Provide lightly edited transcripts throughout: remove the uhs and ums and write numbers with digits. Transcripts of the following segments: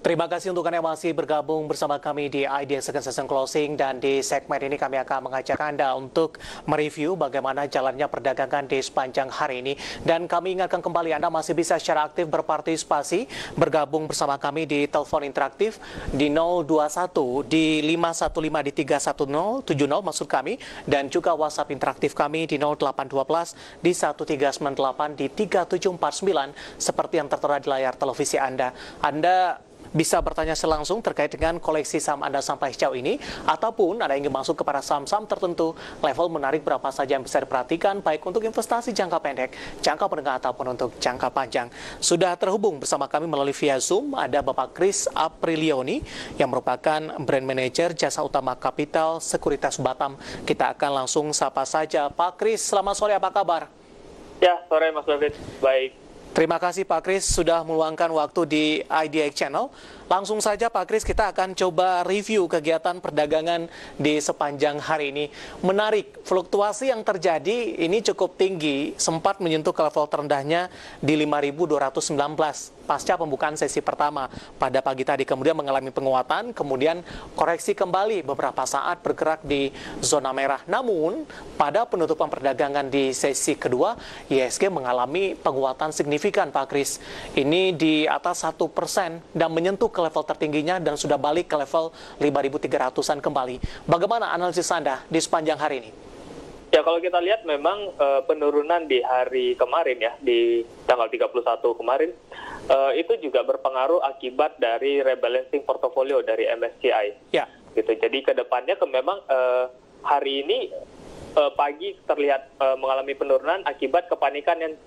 Terima kasih untuk Anda yang masih bergabung bersama kami di Idea Second Session Closing, dan di segmen ini kami akan mengajak Anda untuk mereview bagaimana jalannya perdagangan di sepanjang hari ini. Dan kami ingatkan kembali Anda masih bisa secara aktif berpartisipasi, bergabung bersama kami di telepon interaktif di 021 di 515 di 31070 maksud kami, dan juga WhatsApp interaktif kami di 0812 di 1398 di 3749 seperti yang tertera di layar televisi Anda. Anda bisa bertanya langsung terkait dengan koleksi saham Anda sampai sejauh ini, ataupun Anda ingin masuk kepada saham-saham tertentu, level menarik berapa saja yang bisa diperhatikan, baik untuk investasi jangka pendek, jangka menengah, ataupun untuk jangka panjang. Sudah terhubung bersama kami melalui via Zoom, ada Bapak Chris Aprilioni, yang merupakan Brand Manager Jasa Utama Kapital Sekuritas Batam. Kita akan langsung sapa saja. Pak Chris, selamat sore, apa kabar? Ya, sore Mas David. Baik. Terima kasih Pak Chris sudah meluangkan waktu di IDX Channel. Langsung saja Pak Chris, kita akan coba review kegiatan perdagangan di sepanjang hari ini. Menarik, fluktuasi yang terjadi ini cukup tinggi, sempat menyentuh ke level terendahnya di 5.219 pasca pembukaan sesi pertama pada pagi tadi. Kemudian mengalami penguatan, kemudian koreksi kembali beberapa saat bergerak di zona merah. Namun, pada penutupan perdagangan di sesi kedua, IHSG mengalami penguatan signifikan Pak Chris. Ini di atas 1% dan menyentuh ke level tertingginya dan sudah balik ke level 5.300-an kembali. Bagaimana analisis Anda di sepanjang hari ini? Ya, kalau kita lihat memang penurunan di hari kemarin ya, di tanggal 31 kemarin, itu juga berpengaruh akibat dari rebalancing portofolio dari MSCI. Ya. Gitu. Jadi ke depannya memang hari ini pagi terlihat mengalami penurunan akibat kepanikan yang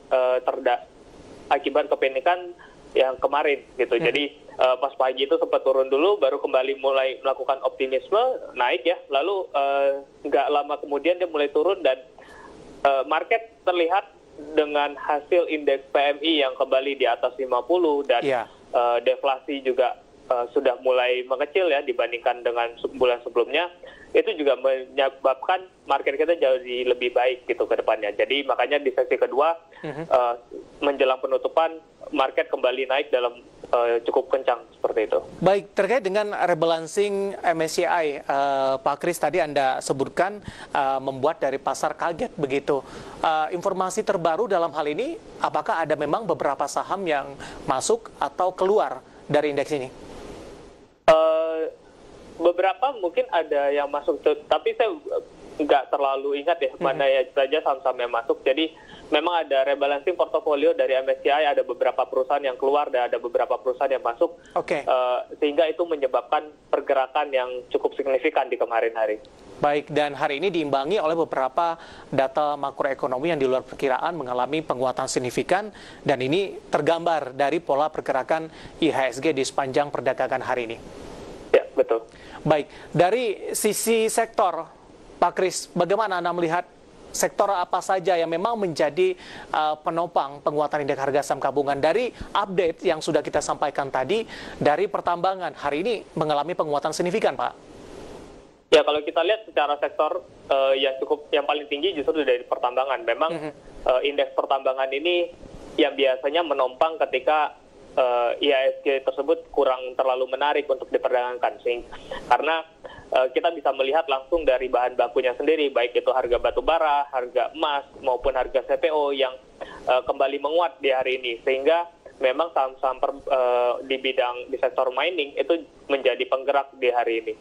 yang kemarin gitu. Jadi pas pagi itu sempat turun dulu, baru kembali mulai melakukan optimisme, naik ya. Lalu nggak lama kemudian dia mulai turun, dan market terlihat dengan hasil indeks PMI yang kembali di atas 50 dan deflasi juga sudah mulai mengecil ya dibandingkan dengan bulan sebelumnya. Itu juga menyebabkan market kita jadi lebih baik gitu ke depannya. Jadi makanya di sesi kedua menjelang penutupan market kembali naik dalam cukup kencang seperti itu. Baik, terkait dengan rebalancing MSCI, Pak Chris tadi Anda sebutkan membuat dari pasar kaget begitu. Informasi terbaru dalam hal ini, apakah ada memang beberapa saham yang masuk atau keluar dari indeks ini? Beberapa mungkin ada yang masuk, tapi saya nggak terlalu ingat ya mana ya saja saham-saham yang masuk. Jadi memang ada rebalancing portofolio dari MSCI, ada beberapa perusahaan yang keluar dan ada beberapa perusahaan yang masuk. Sehingga itu menyebabkan pergerakan yang cukup signifikan di kemarin hari. Baik, dan hari ini diimbangi oleh beberapa data makroekonomi yang di luar perkiraan mengalami penguatan signifikan, dan ini tergambar dari pola pergerakan IHSG di sepanjang perdagangan hari ini. Ya, betul. Baik, dari sisi sektor, Pak Chris, bagaimana Anda melihat sektor apa saja yang memang menjadi penopang penguatan indeks harga saham gabungan? Dari update yang sudah kita sampaikan tadi, dari pertambangan hari ini mengalami penguatan signifikan, Pak. Ya, kalau kita lihat secara sektor yang paling tinggi justru dari pertambangan. Memang indeks pertambangan ini yang biasanya menopang ketika IHSG tersebut kurang terlalu menarik untuk diperdagangkan, karena kita bisa melihat langsung dari bahan bakunya sendiri, baik itu harga batu bara, harga emas, maupun harga CPO yang kembali menguat di hari ini, sehingga memang saham-saham di sektor mining itu menjadi penggerak di hari ini.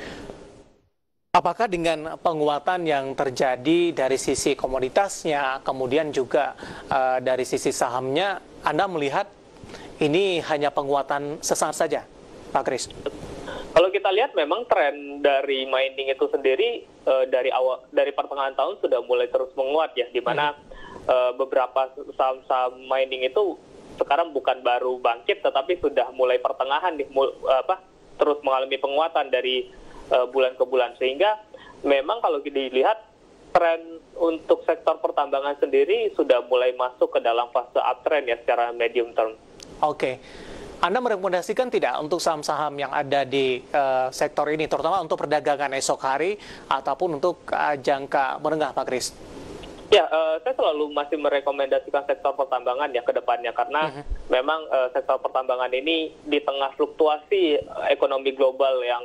Apakah dengan penguatan yang terjadi dari sisi komoditasnya, kemudian juga dari sisi sahamnya, Anda melihat ini hanya penguatan sesaat saja, Pak Chris? Kalau kita lihat memang tren dari mining itu sendiri dari pertengahan tahun sudah mulai terus menguat ya, di mana beberapa saham-saham mining itu sekarang bukan baru bangkit, tetapi sudah mulai pertengahan terus mengalami penguatan dari bulan ke bulan, sehingga memang kalau dilihat tren untuk sektor pertambangan sendiri sudah mulai masuk ke dalam fase uptrend ya secara medium term. Oke. Anda merekomendasikan tidak untuk saham-saham yang ada di sektor ini, terutama untuk perdagangan esok hari ataupun untuk jangka menengah, Pak Chris? Ya, saya selalu masih merekomendasikan sektor pertambangan ya ke depannya karena memang sektor pertambangan ini di tengah fluktuasi ekonomi global yang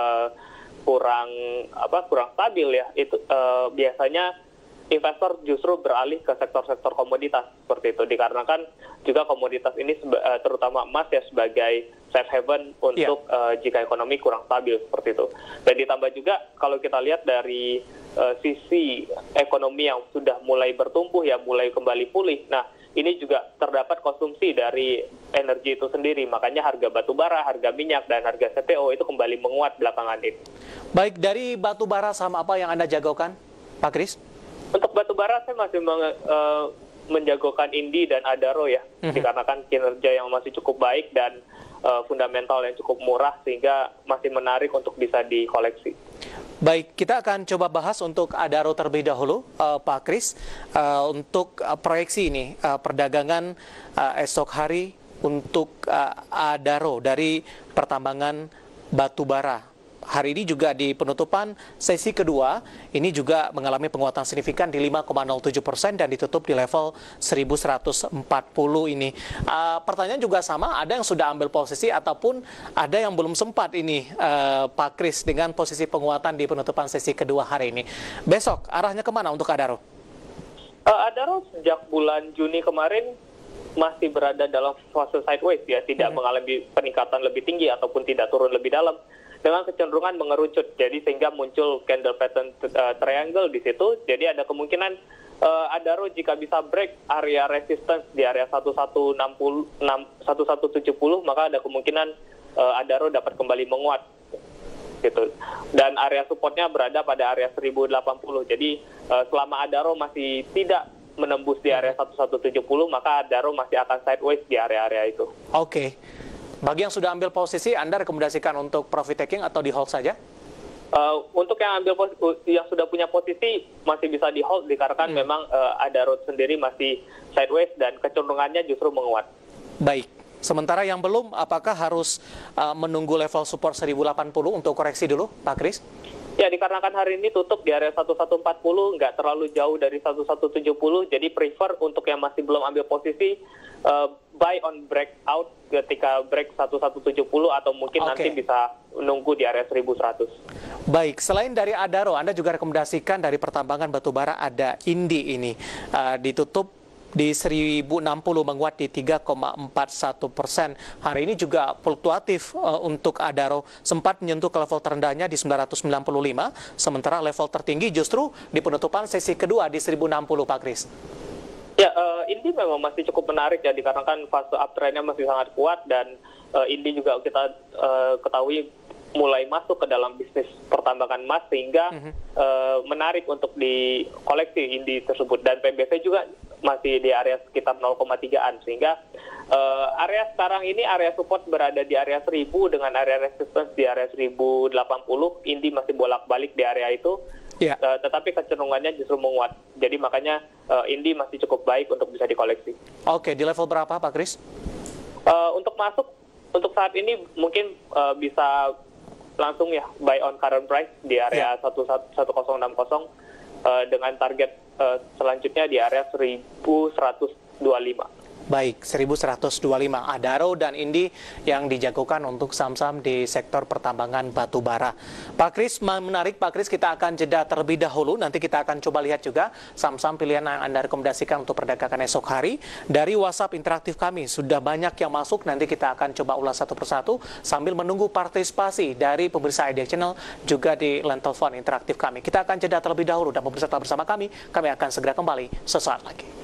kurang stabil ya, itu biasanya investor justru beralih ke sektor-sektor komoditas seperti itu dikarenakan juga komoditas ini terutama emas ya sebagai safe haven untuk jika ekonomi kurang stabil seperti itu. Dan ditambah juga kalau kita lihat dari sisi ekonomi yang sudah mulai bertumbuh ya, mulai kembali pulih. Nah, ini juga terdapat konsumsi dari energi itu sendiri. Makanya harga batu bara, harga minyak, dan harga CPO itu kembali menguat belakangan ini. Baik, dari batu bara saham apa yang Anda jagokan, Pak Kris? Untuk batu bara saya masih menjagokan Indi dan Adaro ya, dikarenakan kinerja yang masih cukup baik dan fundamental yang cukup murah sehingga masih menarik untuk bisa dikoleksi. Baik, kita akan coba bahas untuk Adaro terlebih dahulu, Pak Kris. Untuk proyeksi ini, perdagangan esok hari untuk Adaro dari pertambangan batu bara. Hari ini juga di penutupan sesi kedua, ini juga mengalami penguatan signifikan di 5,07% dan ditutup di level 1140 ini. Pertanyaan juga sama, ada yang sudah ambil posisi ataupun ada yang belum sempat ini, Pak Kris, dengan posisi penguatan di penutupan sesi kedua hari ini. Besok, arahnya kemana untuk Adaro? Adaro sejak bulan Juni kemarin masih berada dalam fase sideways ya, tidak mengalami peningkatan lebih tinggi ataupun tidak turun lebih dalam, dengan kecenderungan mengerucut, jadi sehingga muncul candle pattern triangle di situ. Jadi ada kemungkinan Adaro jika bisa break area resistance di area 1170, maka ada kemungkinan Adaro dapat kembali menguat gitu. Dan area supportnya berada pada area 1080. Jadi selama Adaro masih tidak menembus di area 1170, maka Adaro masih akan sideways di area-area itu. Oke. Bagi yang sudah ambil posisi, Anda rekomendasikan untuk profit taking atau di hold saja? Untuk yang yang sudah punya posisi masih bisa di hold dikarenakan memang Adaro sendiri masih sideways dan kecenderungannya justru menguat. Baik. Sementara yang belum, apakah harus menunggu level support 1080 untuk koreksi dulu, Pak Kris? Ya, dikarenakan hari ini tutup di area 1140, nggak terlalu jauh dari 1170, jadi prefer untuk yang masih belum ambil posisi, buy on breakout ketika break 1170 atau mungkin nanti bisa menunggu di area 1100. Baik, selain dari Adaro, Anda juga rekomendasikan dari pertambangan batubara ada Indi ini, ditutup di 1060 menguat di 3,41%. Hari ini juga fluktuatif untuk Adaro, sempat menyentuh ke level terendahnya di 995, sementara level tertinggi justru di penutupan sesi kedua di 1060, Pak Kris. Ya, Indi memang masih cukup menarik ya, dikarenakan fase uptrend-nya masih sangat kuat dan Indi juga kita ketahui mulai masuk ke dalam bisnis pertambangan emas sehingga menarik untuk dikoleksi Indi tersebut, dan PBV juga masih di area sekitar 0,3-an sehingga area sekarang ini area support berada di area 1000 dengan area resistance di area 1080. Indi masih bolak-balik di area itu. Tetapi kecenderungannya justru menguat. Jadi makanya Indi masih cukup baik untuk bisa dikoleksi. Oke, di level berapa Pak Kris? Untuk masuk, untuk saat ini mungkin bisa langsung ya buy on current price di area 1060 dengan target selanjutnya di area 1125. Baik, 1125 Adaro dan Indi yang dijagokan untuk saham-saham di sektor pertambangan batu bara. Pak Kris, menarik Pak Kris, kita akan jeda terlebih dahulu. Nanti kita akan coba lihat juga saham-saham pilihan yang Anda rekomendasikan untuk perdagangan esok hari. Dari WhatsApp interaktif kami sudah banyak yang masuk, nanti kita akan coba ulas satu persatu sambil menunggu partisipasi dari pemirsa Idea Channel juga di line telepon interaktif kami. Kita akan jeda terlebih dahulu dan pemirsa tetap bersama kami akan segera kembali sesaat lagi.